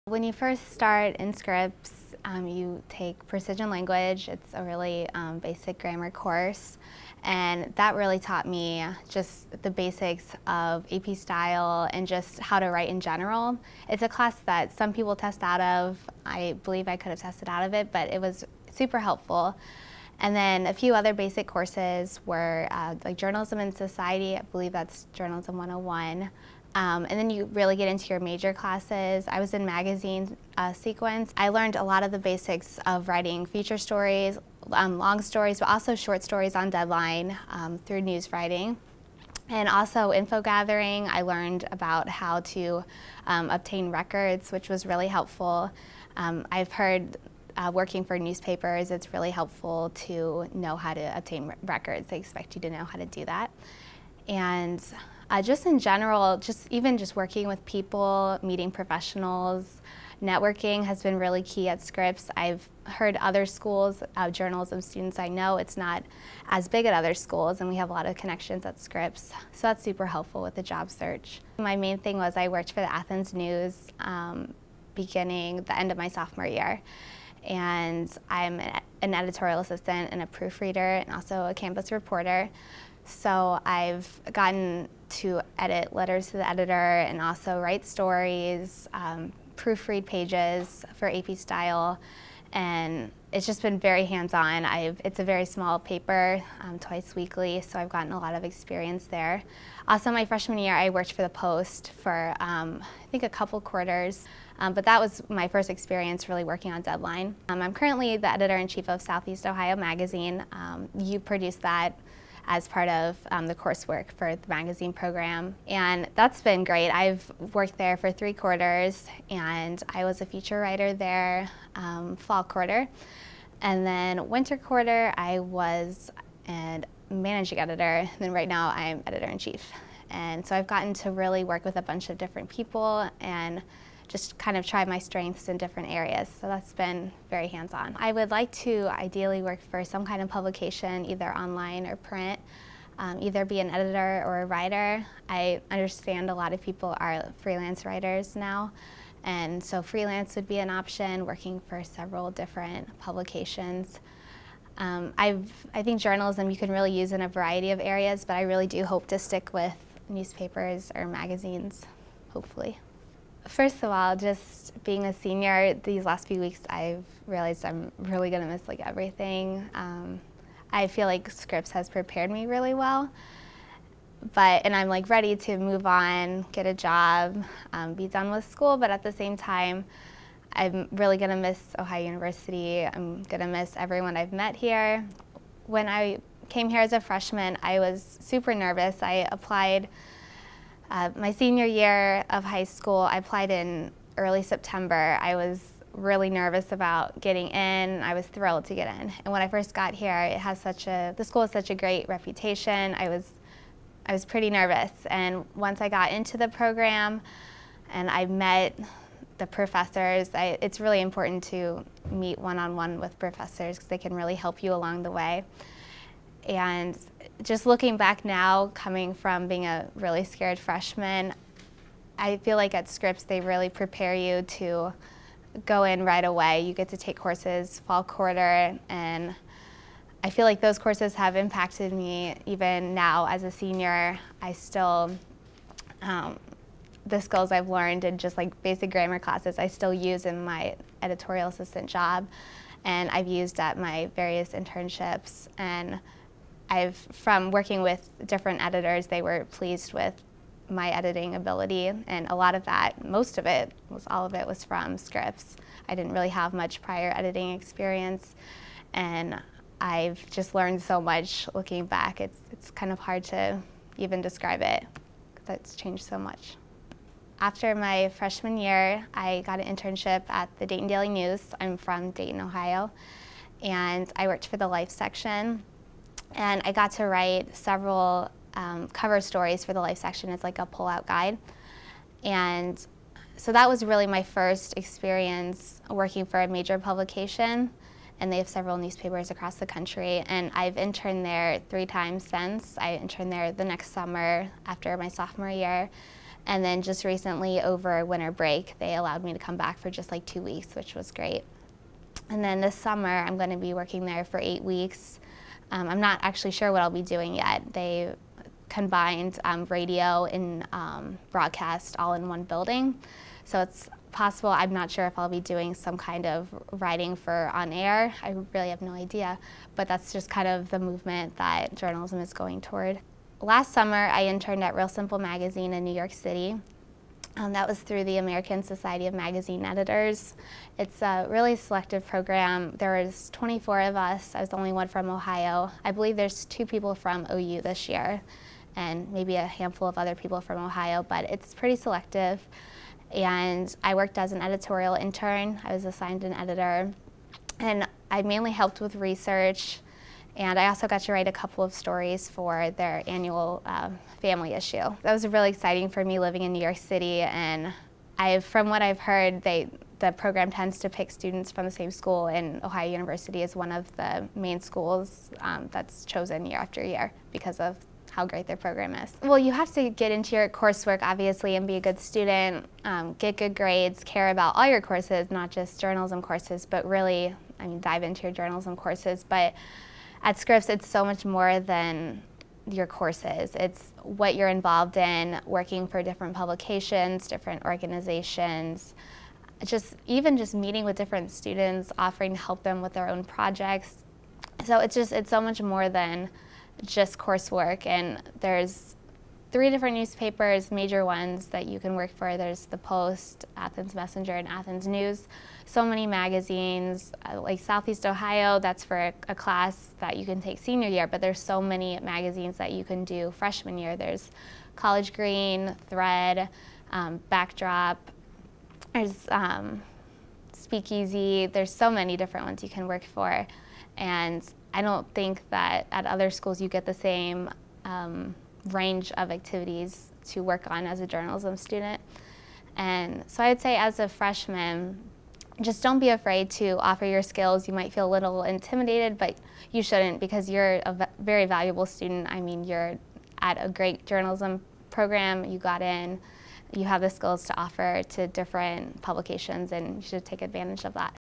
When you first start in Scripps, you take precision language. It's a really basic grammar course, and that really taught me just the basics of AP style and just how to write in general. It's a class that some people test out of. I believe I could have tested out of it, but it was super helpful. And then a few other basic courses were like Journalism and Society. I believe that's Journalism 101. And then you really get into your major classes. I was in magazine sequence. I learned a lot of the basics of writing feature stories, long stories, but also short stories on deadline through news writing. And also info gathering. I learned about how to obtain records, which was really helpful. I've heard working for newspapers, it's really helpful to know how to obtain records. They expect you to know how to do that. And just in general, even just working with people, meeting professionals, networking has been really key at Scripps. I've heard other schools, journalism students I know, it's not as big at other schools, and we have a lot of connections at Scripps, so that's super helpful with the job search. My main thing was I worked for the Athens News beginning the end of my sophomore year. And I'm an editorial assistant and a proofreader and also a campus reporter. So I've gotten to edit letters to the editor and also write stories, proofread pages for AP Style, and it's just been very hands-on. It's a very small paper, twice weekly, so I've gotten a lot of experience there. Also, my freshman year, I worked for the Post for I think a couple quarters, but that was my first experience really working on deadline. I'm currently the editor-in-chief of Southeast Ohio Magazine. You produce that as part of the coursework for the magazine program, and that's been great. I've worked there for 3 quarters, and I was a feature writer there fall quarter, and then winter quarter I was a managing editor, and then right now I'm editor-in-chief. And so I've gotten to really work with a bunch of different people and just kind of try my strengths in different areas, so that's been very hands-on. I would like to ideally work for some kind of publication, either online or print, either be an editor or a writer. I understand a lot of people are freelance writers now, and so freelance would be an option, working for several different publications. I think journalism you can really use in a variety of areas, but I really do hope to stick with newspapers or magazines, hopefully. First of all, just being a senior, these last few weeks I've realized I'm really going to miss like everything. I feel like Scripps has prepared me really well, and I'm like ready to move on, get a job, be done with school, but at the same time I'm really going to miss Ohio University. I'm going to miss everyone I've met here. When I came here as a freshman, I was super nervous. I applied my senior year of high school. I applied in early September. I was really nervous about getting in. I was thrilled to get in. And when I first got here, the school has such a great reputation. I was pretty nervous. And once I got into the program and I met the professors, it's really important to meet one-on-one with professors because they can really help you along the way. And just looking back now, coming from being a really scared freshman, I feel like at Scripps they really prepare you to go in right away. You get to take courses fall quarter, and I feel like those courses have impacted me even now as a senior. I still, the skills I've learned in just like basic grammar classes, I still use in my editorial assistant job, and I've used at my various internships. And from working with different editors, they were pleased with my editing ability, and a lot of that, all of it was from Scripps. I didn't really have much prior editing experience, and I've just learned so much looking back. It's kind of hard to even describe it because it's changed so much. After my freshman year, I got an internship at the Dayton Daily News. I'm from Dayton, Ohio, and I worked for the Life section. And I got to write several cover stories for the Life section. It's like a pull-out guide. And so that was really my first experience working for a major publication. And they have several newspapers across the country. And I've interned there 3 times since. I interned there the next summer after my sophomore year. And then just recently over winter break, they allowed me to come back for just like 2 weeks, which was great. And then this summer, I'm going to be working there for 8 weeks. I'm not actually sure what I'll be doing yet. They combined radio and broadcast all in one building. So it's possible, I'm not sure if I'll be doing some kind of writing for on air. I really have no idea, but that's just kind of the movement that journalism is going toward. Last summer, I interned at Real Simple magazine in New York City. That was through the American Society of Magazine Editors. It's a really selective program. There was 24 of us. I was the only one from Ohio. I believe there's 2 people from OU this year, and maybe a handful of other people from Ohio, but it's pretty selective. And I worked as an editorial intern. I was assigned an editor, and I mainly helped with research. And I also got to write a couple of stories for their annual family issue. That was really exciting for me living in New York City, and from what I've heard, the program tends to pick students from the same school, and Ohio University is one of the main schools that's chosen year after year because of how great their program is. Well, you have to get into your coursework, obviously, and be a good student, get good grades, care about all your courses, not just journalism courses, but really, dive into your journalism courses. But at Scripps, it's so much more than your courses. It's what you're involved in, working for different publications, different organizations, even just meeting with different students, offering to help them with their own projects. So it's so much more than just coursework. And there's 3 different newspapers, major ones that you can work for. There's the Post, Athens Messenger, and Athens News. So many magazines, like Southeast Ohio, that's for a class that you can take senior year, but there's so many magazines that you can do freshman year. There's College Green, Thread, Backdrop, there's Speakeasy. There's so many different ones you can work for. And I don't think that at other schools you get the same range of activities to work on as a journalism student. And so I'd say as a freshman, just don't be afraid to offer your skills. You might feel a little intimidated, but you shouldn't, because you're a very valuable student. You're at a great journalism program, you got in, you have the skills to offer to different publications, and you should take advantage of that.